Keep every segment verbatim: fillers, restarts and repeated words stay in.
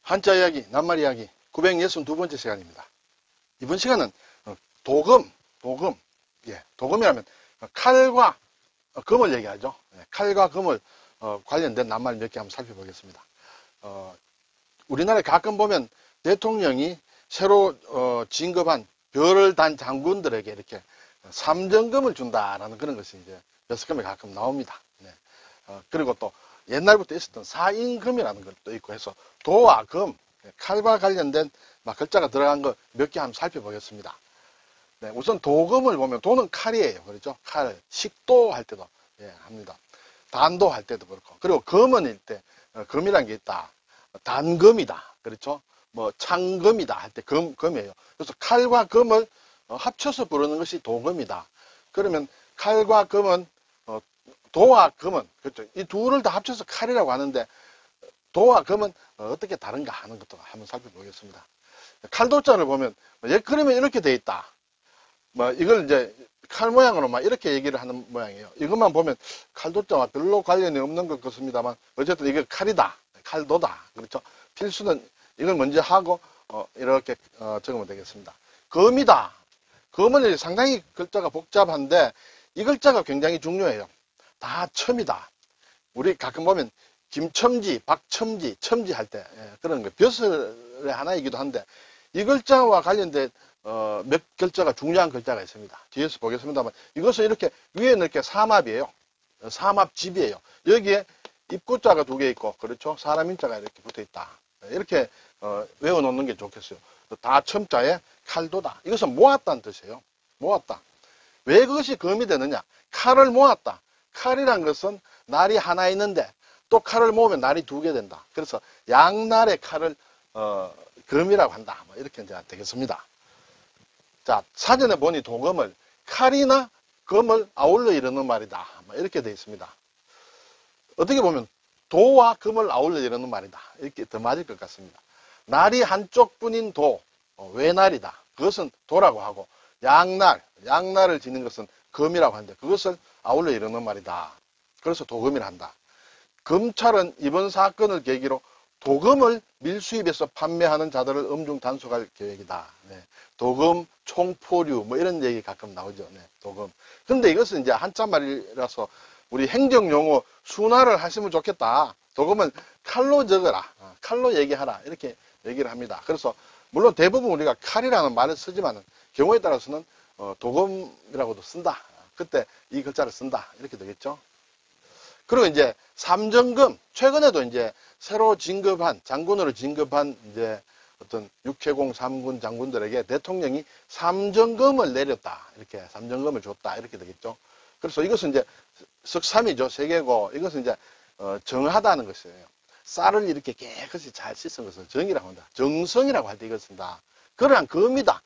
한자 이야기, 낱말 이야기 구백육십이 번째 시간입니다. 이번 시간은 도금, 도금, 예, 도금이라면 칼과 금을 얘기하죠. 칼과 금을 어, 관련된 낱말 몇 개 한번 살펴보겠습니다. 어, 우리나라에 가끔 보면 대통령이 새로 어, 진급한 별을 단 장군들에게 이렇게 삼정금을 준다라는 그런 것이 이제 여섯금에 가끔 나옵니다. 네. 어, 그리고 또 옛날부터 있었던 사인금이라는 것도 있고 해서 도와 금, 칼과 관련된 막 글자가 들어간 거 몇 개 한번 살펴보겠습니다. 네, 우선 도금을 보면 도는 칼이에요. 그렇죠? 칼, 식도 할 때도 예, 합니다. 단도 할 때도 그렇고. 그리고 금은일 때 어, 금이라는 게 있다. 단금이다. 그렇죠? 뭐 창금이다 할 때 금, 금이에요. 그래서 칼과 금을 어, 합쳐서 부르는 것이 도금이다. 그러면 칼과 금은 어, 도와 금은 그렇죠. 이 둘을 다 합쳐서 칼이라고 하는데 도와 금은 어, 어떻게 다른가 하는 것도 한번 살펴보겠습니다. 칼도자를 보면 예 그러면 이렇게 돼 있다. 뭐 이걸 이제 칼 모양으로 막 이렇게 얘기를 하는 모양이에요. 이것만 보면 칼도자와 별로 관련이 없는 것 같습니다만 어쨌든 이게 칼이다. 칼도다. 그렇죠? 필수는 이걸 먼저 하고 어, 이렇게 어, 적으면 되겠습니다. 금이다. 금은 상당히 글자가 복잡한데 이 글자가 굉장히 중요해요. 다 첨이다. 우리 가끔 보면 김첨지, 박첨지, 첨지 할 때 예, 그런 거 벼슬의 하나이기도 한데 이 글자와 관련된 어, 몇 글자가 중요한 글자가 있습니다. 뒤에서 보겠습니다만 이것은 이렇게 위에는 이렇게 삼합이에요. 삼합집이에요. 여기에 입구자가 두 개 있고 그렇죠. 사람 인자가 이렇게 붙어 있다. 이렇게 어, 외워놓는 게 좋겠어요. 다 첨자에 칼도다. 이것은 모았다는 뜻이에요. 모았다. 왜 그것이 금이 되느냐? 칼을 모았다. 칼이란 것은 날이 하나 있는데 또 칼을 모으면 날이 두 개 된다. 그래서 양날의 칼을 어, 금이라고 한다. 뭐 이렇게 이제 되겠습니다. 자, 사전에 보니 도금을 칼이나 금을 아울러 이르는 말이다. 뭐 이렇게 되어 있습니다. 어떻게 보면 도와 금을 아울러 이르는 말이다. 이렇게 더 맞을 것 같습니다. 날이 한쪽뿐인 도, 어, 외날이다. 그것은 도라고 하고 양날, 양날을 지는 것은 금이라고 하는데 그것을 아울러 이르는 말이다. 그래서 도금이라 한다. 검찰은 이번 사건을 계기로 도금을 밀수입해서 판매하는 자들을 엄중 단속할 계획이다. 네. 도금, 총포류 뭐 이런 얘기 가끔 나오죠. 네. 도금. 그런데 이것은 이제 한자 말이라서 우리 행정용어 순화를 하시면 좋겠다. 도금은 칼로 적어라. 칼로 얘기하라. 이렇게 얘기를 합니다. 그래서 물론 대부분 우리가 칼이라는 말을 쓰지만 경우에 따라서는 어, 도금이라고도 쓴다. 그때 이 글자를 쓴다. 이렇게 되겠죠. 그리고 이제 삼정금, 최근에도 이제 새로 진급한, 장군으로 진급한 이제 어떤 육해공 삼군 장군들에게 대통령이 삼정금을 내렸다. 이렇게 삼정금을 줬다. 이렇게 되겠죠. 그래서 이것은 이제 석삼이죠. 세계고, 이것은 이제 어, 정하다는 것이에요. 쌀을 이렇게 깨끗이 잘 씻은 것을 정이라고 한다. 정성이라고 할 때 이걸 쓴다. 그러한 금이다.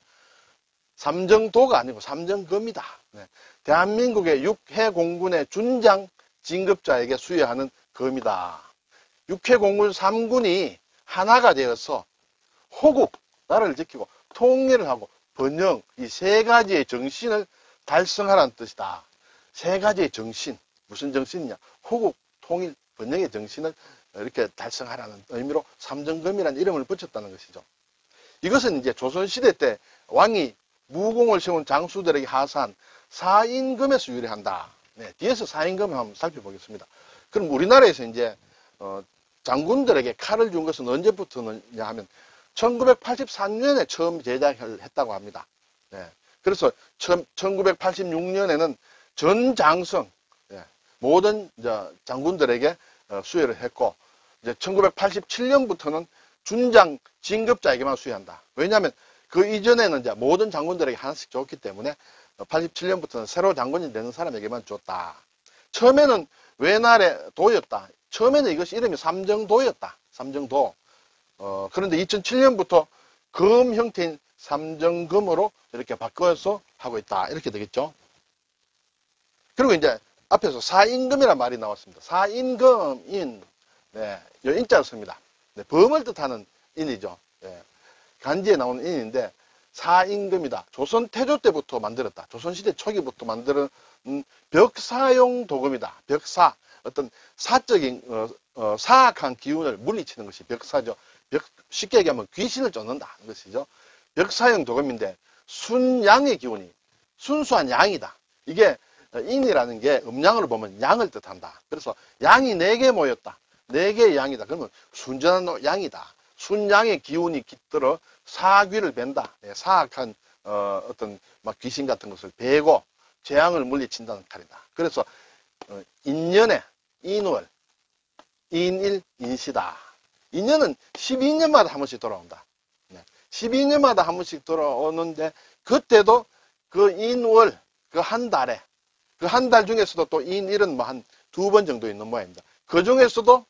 삼정도가 아니고 삼정금이다. 네. 대한민국의 육해공군의 준장 진급자에게 수여하는 금이다. 육해공군 삼군이 하나가 되어서 호국, 나라를 지키고 통일을 하고 번영, 이 세 가지의 정신을 달성하라는 뜻이다. 세 가지의 정신, 무슨 정신이냐? 호국, 통일, 번영의 정신을 이렇게 달성하라는 의미로 삼정금이라는 이름을 붙였다는 것이죠. 이것은 이제 조선시대 때 왕이 무공을 세운 장수들에게 하사한 사인금에서 유래한다. 네, 뒤에서 사인금을 한번 살펴보겠습니다. 그럼 우리나라에서 이제 어, 장군들에게 칼을 준 것은 언제부터냐 하면 천구백팔십삼 년에 처음 제작을 했다고 합니다. 네, 그래서 천구백팔십육 년에는 전 장성 네, 모든 이제 장군들에게 어, 수여를 했고 이제 천구백팔십칠 년부터는 준장 진급자에게만 수여한다. 왜냐하면 그 이전에는 이제 모든 장군들에게 하나씩 줬기 때문에 팔십칠 년부터는 새로 장군이 되는 사람에게만 줬다. 처음에는 외날의 도였다. 처음에는 이것이 이름이 삼정도였다. 삼정도. 어, 그런데 이천칠 년부터 금 형태인 삼정금으로 이렇게 바꿔서 하고 있다. 이렇게 되겠죠. 그리고 이제 앞에서 사인금이라는 말이 나왔습니다. 사인금인, 네, 이 인자를 씁니다. 네, 범을 뜻하는 인이죠. 네, 간지에 나오는 인인데 사인금이다. 조선 태조 때부터 만들었다. 조선시대 초기부터 만드는 벽사용 도금이다. 벽사. 어떤 사적인, 어, 어, 사악한 기운을 물리치는 것이 벽사죠. 벽, 쉽게 얘기하면 귀신을 쫓는다는 것이죠. 벽사형 도금인데 순양의 기운이 순수한 양이다. 이게 인이라는 게 음양으로 보면 양을 뜻한다. 그래서 양이 네 개 모였다. 네 개의 양이다. 그러면 순전한 양이다. 순양의 기운이 깃들어 사귀를 벤다. 사악한 어, 어떤 막 귀신 같은 것을 베고 재앙을 물리친다는 칼이다. 그래서 어, 인년에 인월, 인일, 인시다. 인년은 십이 년마다 한 번씩 돌아온다. 네. 십이 년마다 한 번씩 돌아오는데 그때도 그 인월, 그 한 달에 그 한 달 중에서도 또 인일은 뭐 한 두 번 정도 있는 모양입니다. 그 중에서도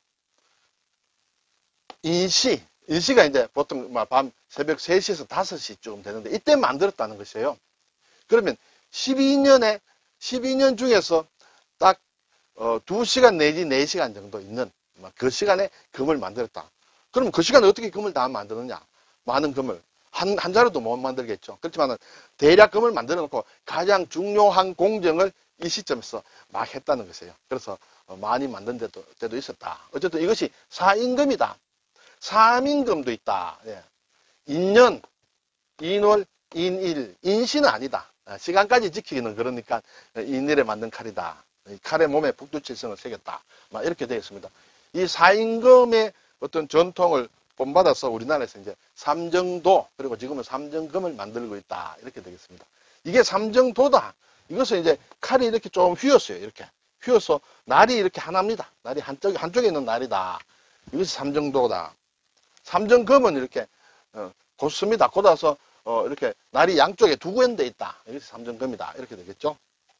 인시, 인시가 이제 보통 밤 새벽 세 시에서 다섯 시쯤 되는데 이때 만들었다는 것이에요. 그러면 십이 년에 십이 년 중에서 딱 어, 두 시간 내지 네 시간 정도 있는 그 시간에 금을 만들었다. 그럼 그 시간에 어떻게 금을 다 만드느냐? 많은 금을 한, 한 자루도 못 만들겠죠. 그렇지만 대략 금을 만들어 놓고 가장 중요한 공정을 이 시점에서 막 했다는 것이에요. 그래서 많이 만든 데도, 때도 있었다. 어쨌든 이것이 사임금이다. 삼임금도 있다. 예. 인년, 인월, 인일, 인시는 아니다. 시간까지 지키기는 그러니까 인일에 만든 칼이다. 칼의 몸에 북두칠성을 새겼다. 막 이렇게 되어 있습니다. 이 사임금의 어떤 전통을 본받아서 우리나라에서 이제 삼정도, 그리고 지금은 삼정금을 만들고 있다. 이렇게 되겠습니다. 이게 삼정도다. 이것은 이제 칼이 이렇게 좀 휘었어요. 이렇게. 휘어서 날이 이렇게 하나입니다. 날이 한쪽, 한쪽에 있는 날이다. 이것이 삼정도다. 삼정금은 이렇게, 어, 곧습니다. 곧아서, 어, 이렇게 날이 양쪽에 두 군데 있다. 이것이 삼정금이다. 이렇게 되겠죠.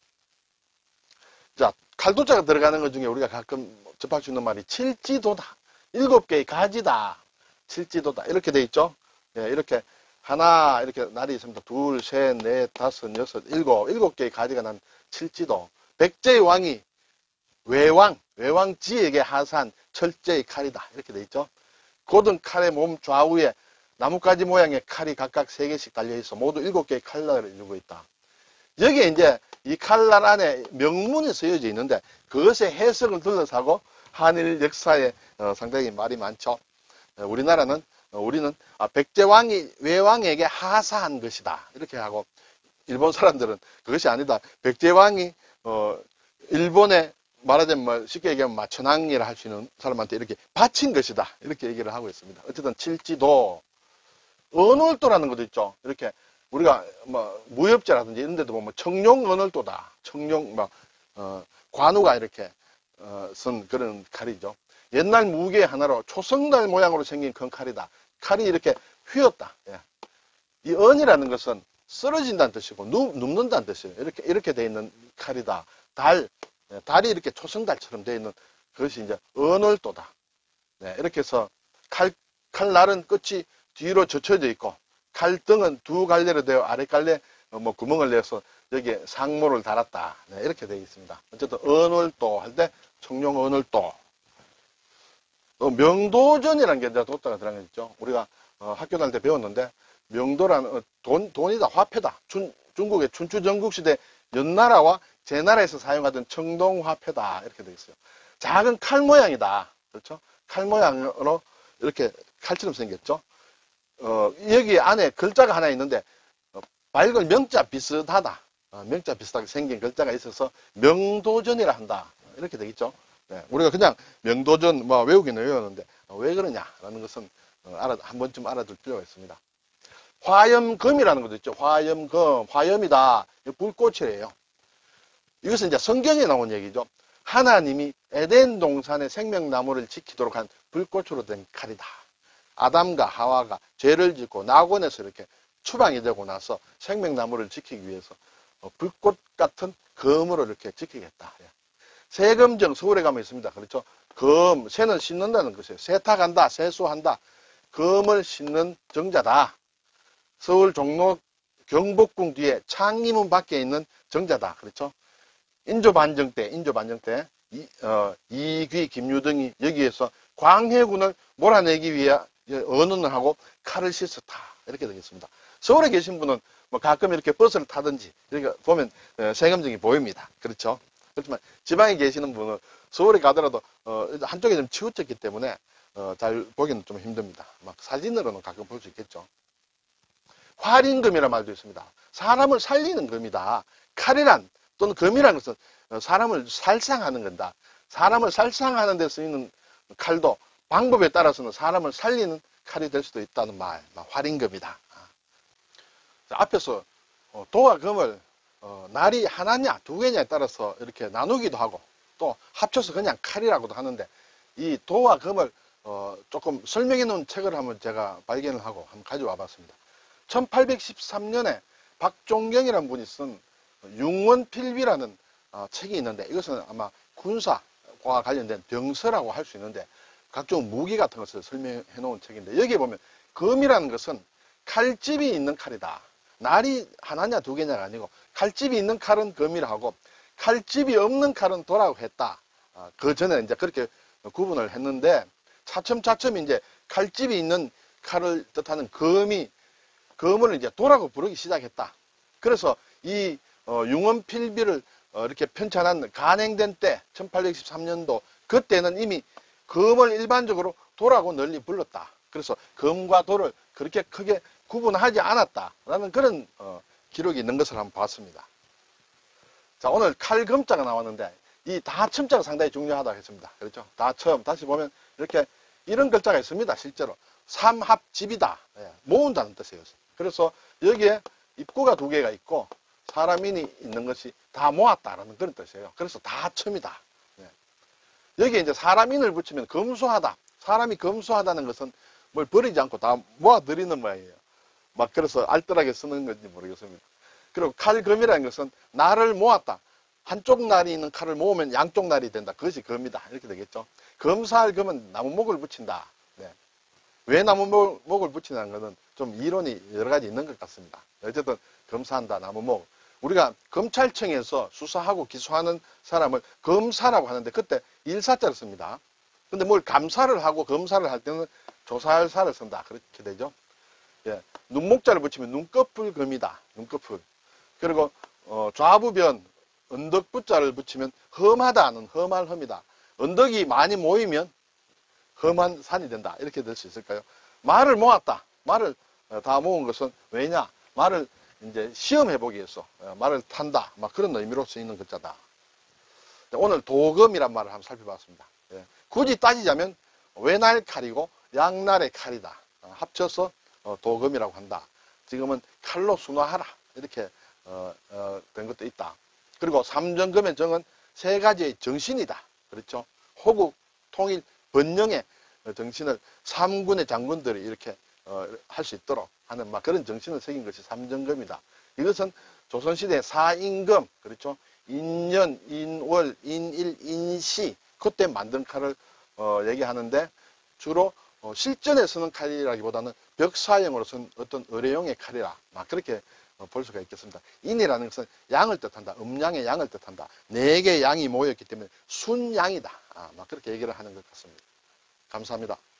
자, 칼도자가 들어가는 것 중에 우리가 가끔 접할 수 있는 말이 칠지도다. 일곱 개의 가지다. 칠지도다. 이렇게 돼 있죠. 예, 이렇게 하나, 이렇게 날이 있습니다. 둘, 셋, 넷, 다섯, 여섯, 일곱. 일곱 개의 가지가 난 칠지도. 백제의 왕이 외왕, 외왕지에게 하사한 철제의 칼이다. 이렇게 돼 있죠. 고든 칼의 몸 좌우에 나뭇가지 모양의 칼이 각각 세 개씩 달려있어 모두 일곱 개의 칼날을 이루고 있다. 여기에 이제 이 칼날 안에 명문이 쓰여져 있는데 그것의 해석을 둘러싸고 한일 역사에 어, 상당히 말이 많죠. 어, 우리나라는 어, 우리는 아, 백제왕이 외왕에게 하사한 것이다. 이렇게 하고 일본 사람들은 그것이 아니다. 백제왕이 어, 일본에 말하자면 뭐 쉽게 얘기하면 마천왕이라 할 수 있는 사람한테 이렇게 바친 것이다. 이렇게 얘기를 하고 있습니다. 어쨌든 칠지도, 언월도라는 것도 있죠. 이렇게 우리가 뭐 무협지라든지 이런 데도 보면 청룡 언월도다. 청룡 막 어, 관우가 이렇게 어, 쓴 그런 칼이죠. 옛날 무기 하나로 초성달 모양으로 생긴 큰 칼이다. 칼이 이렇게 휘었다. 예. 이 언이라는 것은 쓰러진다는 뜻이고 눕, 눕는다는 뜻이에요. 이렇게 이렇게 돼 있는 칼이다. 달, 예, 달이 이렇게 초성달처럼 돼 있는 그것이 이제 언월도다. 네, 이렇게 해서 칼 칼날은 끝이 뒤로 젖혀져 있고 칼등은 두 갈래로 되어 아래 갈래 뭐 구멍을 내서 여기에 상모를 달았다. 네, 이렇게 되어 있습니다. 어쨌든 언월도 할 때 청룡 언월도. 어, 명도전이라는 게 이제 뒀다가 들어간 게 있죠. 우리가 어, 학교 다닐 때 배웠는데 명도라는 어, 돈 돈이다 화폐다. 춘, 중국의 춘추 전국시대 연나라와 제나라에서 사용하던 청동화폐다. 이렇게 되어 있어요. 작은 칼 모양이다. 그렇죠? 칼 모양으로 이렇게 칼처럼 생겼죠. 어, 여기 안에 글자가 하나 있는데 어, 밝은 명자 비슷하다. 어, 명자 비슷하게 생긴 글자가 있어서 명도전이라 한다. 이렇게 되겠죠. 네, 우리가 그냥 명도전 뭐 외우기는 외우는데 어, 왜 그러냐라는 것은 어, 알아, 한 번쯤 알아둘 필요가 있습니다. 화염금이라는 것도 있죠. 화염금, 화염이다. 불꽃이에요. 이것은 이제 성경에 나온 얘기죠. 하나님이 에덴 동산의 생명나무를 지키도록 한 불꽃으로 된 칼이다. 아담과 하와가 죄를 짓고 낙원에서 이렇게 추방이 되고 나서 생명나무를 지키기 위해서 불꽃 같은 금으로 이렇게 지키겠다. 세금정 서울에 가면 있습니다. 그렇죠? 금, 새는 씻는다는 것이에요. 세탁한다, 세수한다. 금을 씻는 정자다. 서울 종로 경복궁 뒤에 창리문 밖에 있는 정자다. 그렇죠? 인조반정 때, 인조반정 때, 이, 어, 이귀, 김유등이 여기에서 광해군을 몰아내기 위해 언언을 하고 칼을 씻었다. 이렇게 되겠습니다. 서울에 계신 분은 뭐 가끔 이렇게 버스를 타든지 이렇게 보면 세금정이 보입니다. 그렇죠? 그렇지만 지방에 계시는 분은 서울에 가더라도 어, 한쪽에 좀 치우쳤기 때문에 어, 잘 보기는 좀 힘듭니다. 막 사진으로는 가끔 볼 수 있겠죠. 활인금이라는 말도 있습니다. 사람을 살리는 금이다. 칼이란 또는 금이라는 것은 사람을 살상하는 건다. 사람을 살상하는 데 쓰이는 칼도 방법에 따라서는 사람을 살리는 칼이 될 수도 있다는 말, 활인금이다. 앞에서 도와 금을 날이 하나냐 두 개냐에 따라서 이렇게 나누기도 하고 또 합쳐서 그냥 칼이라고도 하는데, 이 도와 금을 조금 설명해 놓은 책을 한번 제가 발견을 하고 한번 가져와 봤습니다. 천팔백십삼 년에 박종경이라는 분이 쓴 융원필비라는 책이 있는데, 이것은 아마 군사와 관련된 병서라고 할 수 있는데 각종 무기 같은 것을 설명해 놓은 책인데, 여기에 보면 금이라는 것은 칼집이 있는 칼이다. 날이 하나냐 두 개냐가 아니고 칼집이 있는 칼은 금이라 하고 칼집이 없는 칼은 도라고 했다. 그 전에 이제 그렇게 구분을 했는데, 차츰차츰 이제 칼집이 있는 칼을 뜻하는 금이 금을 이제 도라고 부르기 시작했다. 그래서 이 어, 융원필비를 어, 이렇게 편찬한 간행된 때 천팔백십삼 년도 그때는 이미 금을 일반적으로 도라고 널리 불렀다. 그래서 금과 도를 그렇게 크게 구분하지 않았다라는 그런 어, 기록이 있는 것을 한번 봤습니다. 자, 오늘 칼금자가 나왔는데 이 다첨자가 상당히 중요하다고 했습니다. 그렇죠? 다첨 다시 보면 이렇게 이런 글자가 있습니다. 실제로 삼합집이다. 예, 모은다는 뜻이에요. 그래서 여기에 입구가 두 개가 있고 사람이 있는 것이 다 모았다라는 그런 뜻이에요. 그래서 다첨이다. 예. 여기에 이제 사람인을 붙이면 검소하다. 사람이 검소하다는 것은 뭘 버리지 않고 다 모아들이는 모양이에요. 막 그래서 알뜰하게 쓰는 건지 모르겠습니다. 그리고 칼금이라는 것은 날을 모았다. 한쪽 날이 있는 칼을 모으면 양쪽 날이 된다. 그것이 금이다. 이렇게 되겠죠. 검사할 금은 나무목을 붙인다. 네. 왜 나무목을 붙이는 것은 좀 이론이 여러 가지 있는 것 같습니다. 어쨌든 검사한다, 나무목. 우리가 검찰청에서 수사하고 기소하는 사람을 검사라고 하는데 그때 일사자를 씁니다. 근데 뭘 감사를 하고 검사를 할 때는 조사할 사를 쓴다. 그렇게 되죠. 예. 눈목자를 붙이면 눈꺼풀 금이다. 눈꺼풀. 그리고 어, 좌부변 언덕부자를 붙이면 험하다는 험할 험이다. 언덕이 많이 모이면 험한 산이 된다. 이렇게 될 수 있을까요? 말을 모았다. 말을 다 모은 것은 왜냐? 말을 이제 시험해보기 위해서 말을 탄다. 막 그런 의미로 쓰이는 글자다. 오늘 도금이란 말을 한번 살펴봤습니다. 예. 굳이 따지자면 외날 칼이고 양날의 칼이다. 합쳐서 도금이라고 한다. 지금은 칼로 순화하라. 이렇게 어, 어, 된 것도 있다. 그리고 삼정금의 정은 세 가지의 정신이다. 그렇죠? 호국, 통일, 번영의 정신을 삼군의 장군들이 이렇게 어, 할 수 있도록 하는 막 그런 정신을 새긴 것이 삼정금이다. 이것은 조선시대 사임금, 그렇죠? 인년, 인월, 인일, 인시 그때 만든 칼을 어, 얘기하는데 주로 어, 실전에 쓰는 칼이라기보다는 벽사용으로 쓴 어떤 의뢰용의 칼이라 막 그렇게 어, 볼 수가 있겠습니다. 인이라는 것은 양을 뜻한다. 음양의 양을 뜻한다. 네 개의 양이 모였기 때문에 순양이다. 아, 막 그렇게 얘기를 하는 것 같습니다. 감사합니다.